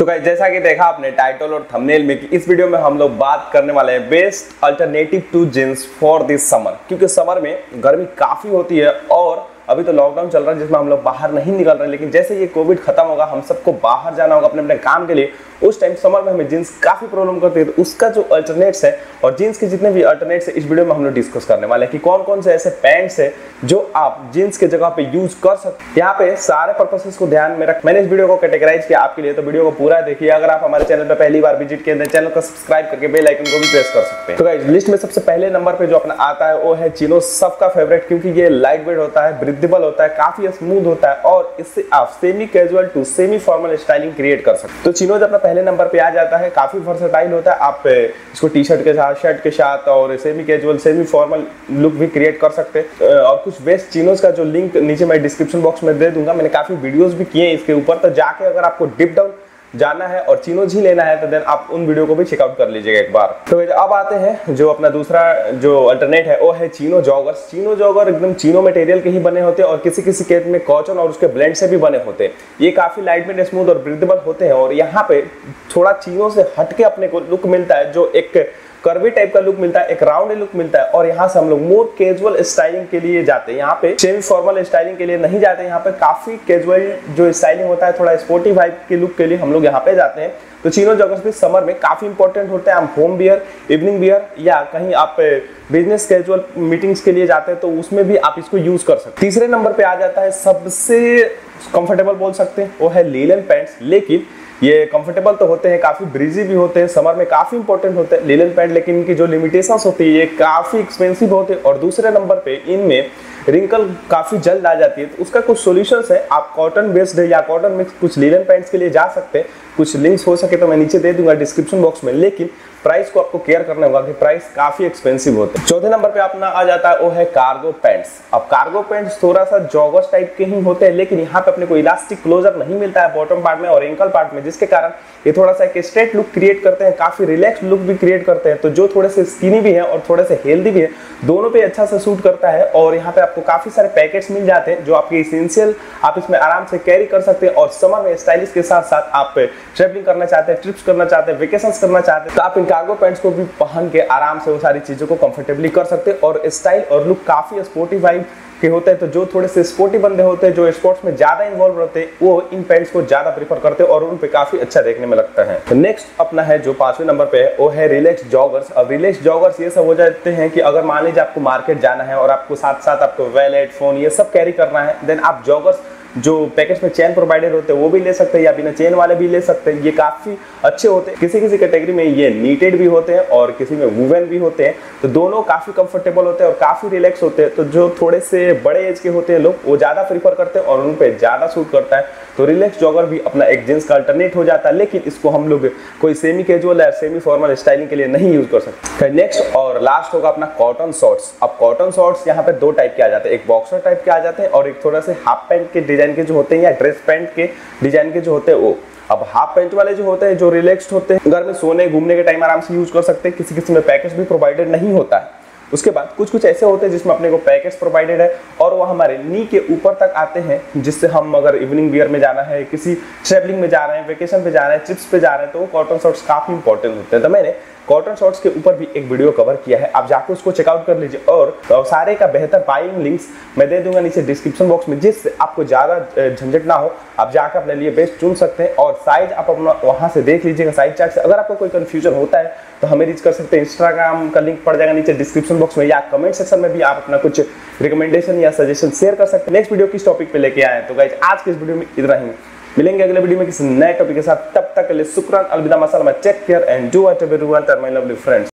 तो गाइस जैसा कि देखा आपने टाइटल और थंबनेल में कि इस वीडियो में हम लोग बात करने वाले हैं best alternative to jeans for this summer, क्योंकि समर में गर्मी काफी होती है और अभी तो लॉकडाउन चल रहा है जिसमें हम लोग बाहर नहीं निकल रहे हैं। लेकिन जैसे ये कोविड खत्म होगा, हम सबको बाहर जाना होगा अपने अपने काम के लिए, उस टाइम समर में हमें जींस काफी प्रॉब्लम करती है। तो उसका जो अल्टरनेट्स है और जींस के जितने भी अल्टरनेट्स है इस वीडियो में हम लोग डिस्कस करने वाले हैं कि कौन कौन से ऐसे पैंट्स है जो आप जींस के जगह पे यूज कर सकते हैं। यहाँ पे सारे पर्पसेस को ध्यान में रख मैंने इस वीडियो को कैटेगराइज किया आपके लिए, तो वीडियो को पूरा देखिए। अगर आप हमारे चैनल पर पहली बार विजिट किए चैनल को सब्सक्राइब करके बेल आइकन को भी प्रेस कर सकते हैं। तो गाइस लिस्ट में सबसे पहले नंबर पे जो अपना आता है वो है चिनो, सबका फेवरेट, क्योंकि ये लाइट वेट होता है, ब्रीथेबल होता है, काफी स्मूथ होता है और इससे आप semi casual to semi formal styling create कर सकते हैं। तो चिनो जो अपना पहले नंबर पे आ जाता है, काफी वर्सेटाइल होता है। आप इसको टी शर्ट के साथ, शर्ट के साथ और semi casual semi formal look भी क्रिएट कर सकते हैं। और कुछ बेस्ट चिनोज का जो लिंक नीचे मैं डिस्क्रिप्शन बॉक्स में दे दूंगा, मैंने काफी वीडियोस भी किए हैं इसके ऊपर, तो जाके अगर आपको डिप डाउन जाना है और चिनोज ही लेना है तो देन आप उन वीडियो को भी चेकआउट कर लीजिएगा एक बार। तो अब आते हैं जो अपना दूसरा जो अल्टरनेट है वो है चिनो जॉगर्स। चिनो जॉगर एकदम चिनो मटेरियल के ही बने होते हैं और किसी किसी केस में कॉटन और उसके ब्लेंड से भी बने होते हैं। ये काफी लाइट वेट, स्मूथ और ब्रीथेबल होते हैं और यहाँ पे थोड़ा चिनो से हटके अपने को लुक मिलता है, जो एक कर्वी टाइप का लुक मिलता है, एक राउंड लुक मिलता है। और यहाँ से हम लोग मोर कैजुअल स्टाइलिंग के लिए जाते हैं, यहाँ पे सेमी फॉर्मल स्टाइलिंग के लिए नहीं जाते, यहाँ पे काफी कैजुअल जो स्टाइलिंग होता है, थोड़ा स्पोर्टी वाइब के लुक के लिए हम लोग यहाँ पे जाते हैं। तो चिनो जॉगर्स भी समर में काफी इंपॉर्टेंट होते हैं। आप होम वियर, इवनिंग वियर या कहीं आप बिजनेस कैजुअल मीटिंग्स के लिए जाते हैं तो उसमें भी आप इसको यूज कर सकते हैं। तीसरे नंबर पे आ जाता है सबसे कंफर्टेबल बोल सकते हैं, वो है लीलन पैंट्स। लेकिन ये कंफर्टेबल तो होते हैं, काफी ब्रीजी भी होते हैं, समर में काफी इंपॉर्टेंट होते हैं लीलन पैंट, लेकिन इनकी जो लिमिटेशंस होती है ये काफी एक्सपेंसिव होते हैं। और दूसरे नंबर पे इनमें रिंकल काफी जल्द आ जाती है, तो उसका कुछ सॉल्यूशंस है। आप कॉटन बेस्ड या कॉटन मिक्स कुछ लीलन पैंट्स के लिए जा सकते हैं। कुछ लिंक्स हो सके तो मैं नीचे दे दूंगा डिस्क्रिप्शन बॉक्स में, लेकिन प्राइस को आपको केयर करना होगा कि प्राइस काफी एक्सपेंसिव होते हैं। चौथे नंबर पे अपना आ जाता है वो है कार्गो पैंट्स। अब कार्गो पैंट्स थोड़ा सा जॉगर्स टाइप के ही होते हैं, लेकिन यहाँ पे अपने को इलास्टिक क्लोजअप नहीं मिलता है बॉटम पार्ट में और एंकल पार्ट में, जिसके कारण ये थोड़ा सा एक स्ट्रेट लुक क्रिएट करते हैं, काफी रिलैक्स लुक भी क्रिएट करते हैं। तो जो थोड़े से स्किनी भी है और थोड़े से हेल्दी भी है, दोनों पे अच्छा से सूट करता है। और यहाँ पे आपको काफी सारे पैकेट्स मिल जाते हैं जो आपके इसेंशियल आप इसमें आराम से कैरी कर सकते हैं। और समर में स्टाइलिश के साथ साथ आप ट्रैवलिंग करना चाहते हैं, ट्रिप्स करना चाहते हैं, वेकेशंस करना चाहते हैं, तो आप इन कार्गो पैंट्स को भी पहन के आराम से वो सारी चीजों को कंफर्टेबली कर सकते हैं। और स्टाइल और लुक काफी स्पोर्टी वाइब के होते हैं। तो जो थोड़े से स्पोर्टी बंदे होते हैं, जो स्पोर्ट्स में ज्यादा इन्वॉल्व रहते हैं, वो इन पैंट्स को ज्यादा प्रीफर करते हैं और उन पे काफी अच्छा देखने में लगता है। तो नेक्स्ट अपना है जो 5वें नंबर पे है वो है रिलैक्स जॉगर्स। अब रिलैक्स जॉगर्स ये सब हो जाते हैं कि अगर मान लीजिए आपको मार्केट जाना है और आपको साथ साथ आपको वैलेट, फोन ये सब कैरी करना है, देन आप जॉगर्स जो पैकेट्स में चेन प्रोवाइडेड होते हैं वो भी ले सकते हैं या बिना चेन वाले भी ले सकते हैं। ये काफी अच्छे होते हैं। किसी किसी कैटेगरी में ये नीटेड भी होते हैं और किसी में वुवन भी होते हैं, तो दोनों काफी कंफर्टेबल होते हैं और काफी रिलैक्स होते हैं। तो जो थोड़े से बड़े एज के होते हैं लोग, वो ज्यादा प्रीफर करते हैं और उन पे ज्यादा सूट करता है। तो रिलैक्स जॉगर भी अपना एक जींस का अल्टरनेट हो जाता है, लेकिन इसको हम लोग कोई सेमी कैजुअल या सेमी फॉर्मल स्टाइलिंग के लिए नहीं यूज कर सकते। नेक्स्ट और लास्ट होगा अपना कॉटन शॉर्ट्स। अब कॉटन शॉर्ट्स यहाँ पे दो टाइप के आ जाते हैं, एक बॉक्सर टाइप के आ जाते हैं और एक थोड़ा से हाफ पैंट के डिजाइन के जो होते हैं या ड्रेस पैंट के डिजाइन के जो होते हैं वो। अब हाफ पैंट वाले जो होते हैं, जो रिलैक्स्ड होते हैं, घर में सोने घूमने के टाइम आराम से यूज कर सकते हैं। किसी किसी में पैकेज भी प्रोवाइडेड नहीं होता है। उसके बाद कुछ कुछ ऐसे होते हैं जिसमें अपने को पैकेज प्रोवाइडेड है और वो हमारे नी के ऊपर तक आते हैं, जिससे हम अगर इवनिंग वियर में जाना है, किसी ट्रैवलिंग में जा रहे हैं, वेकेशन पे जा रहे हैं, ट्रिप्स पे जा रहे हैं, तो वो कॉटन शॉर्ट्स काफी इंपॉर्टेंट होते हैं। तो मैंने कॉटन शॉर्ट्स के ऊपर भी एक वीडियो कवर किया है, आप जाकर उसको चेकआउट कर लीजिए। और सारे का बेहतर बाइंग लिंक्स मैं दे दूंगा नीचे डिस्क्रिप्शन बॉक्स में, जिससे आपको ज्यादा झंझट ना हो, आप जाकर अपने लिए बेस्ट चुन सकते हैं। और साइज आप अपना वहां से देख लीजिएगा साइज चार्ट से। अगर आपको कोई कंफ्यूजन होता है तो हमें रीच कर सकते हैं, इंस्टाग्राम का लिंक पड़ जाएगा नीचे डिस्क्रिप्शन बॉक्स में, या कमेंट सेक्शन में भी आप अपना कुछ रिकमेंडेशन या सजेशन शेयर कर सकते हैं। नेक्स्ट वीडियो किस टॉपिक पे लेके आए, तो गाइस आज के इस वीडियो में इतना ही। मिलेंगे अगले वीडियो में किसी नए टॉपिक के साथ, तब तक के लिए शुक्रान, अलविदा, मसलमा, take care and do whatever you want my lovely friends.